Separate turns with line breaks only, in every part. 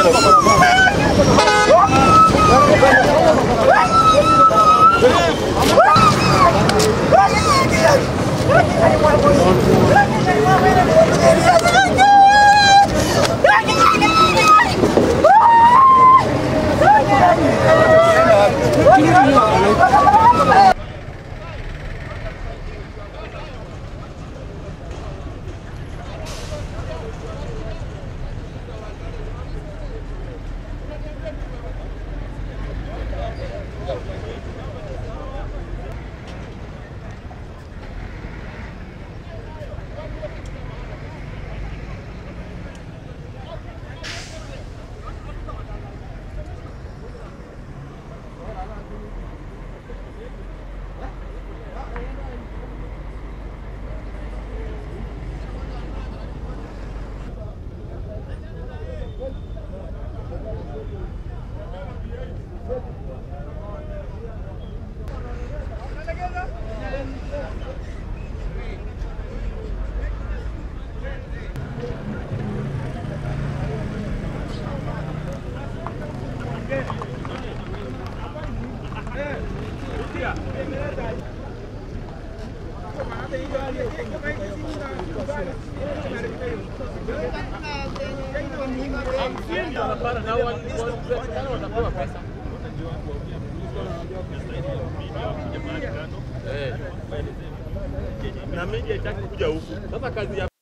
Na media itaki kuja huku. Sasa kazi ya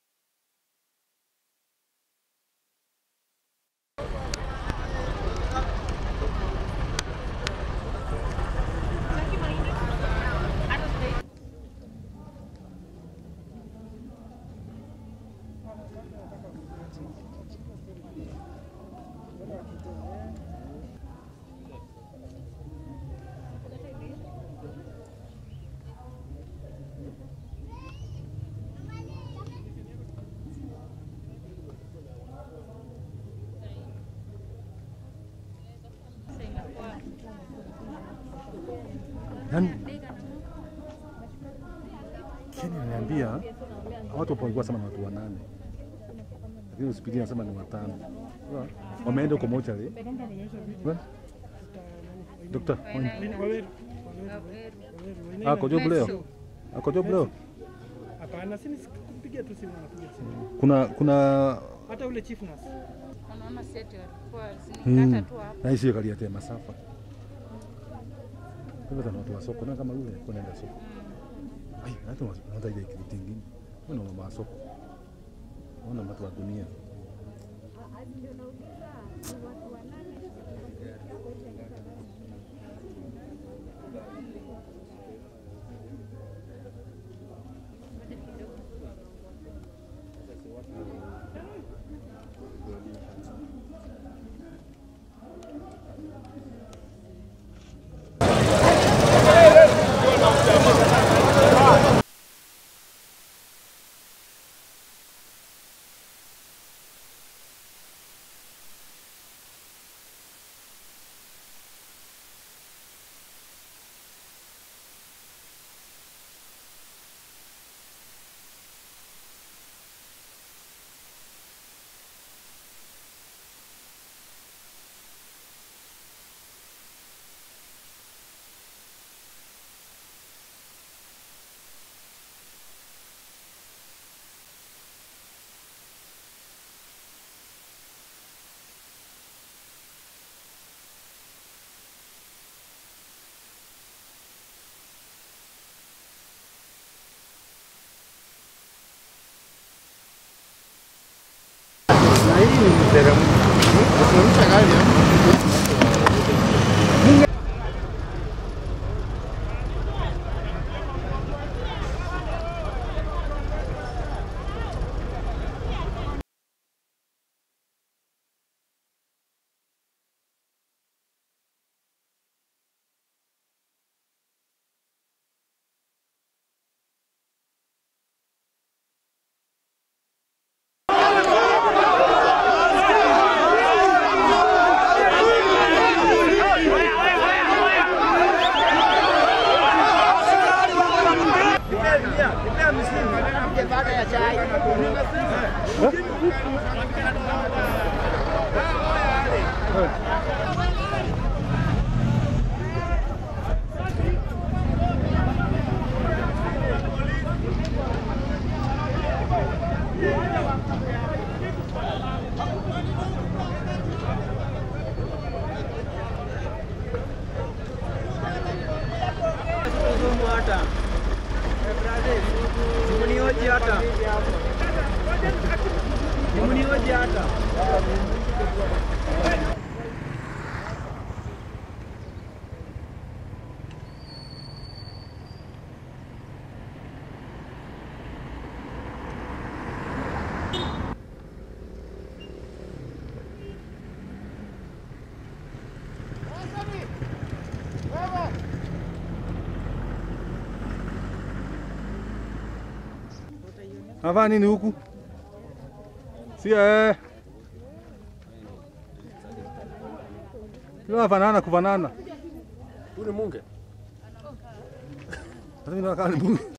Kini ananiambia watu walikuwa sema ni watu 8. Lakini hospitali inasema ni 5. Wameenda kwa mochari. Dokta. Akojob leo.
Hapana, sisi kupigia tu simu napiga simu.
Kuna
hata ule chief nurse.
Anaona seti walikuwa zinikata tu hapo.
Na hiyo kali ya masafa. Kwa sababu watu wa soko na kama yule kwenda soko. Ai, hata watu ile kitu kingine. Kuna mambo ya soko. Ona watu wa dunia.
baada ya chai.
Hapa nini huku? Sia kila vanana kuvanana.
Ule munge.
Hata mimi nakaa ni munge.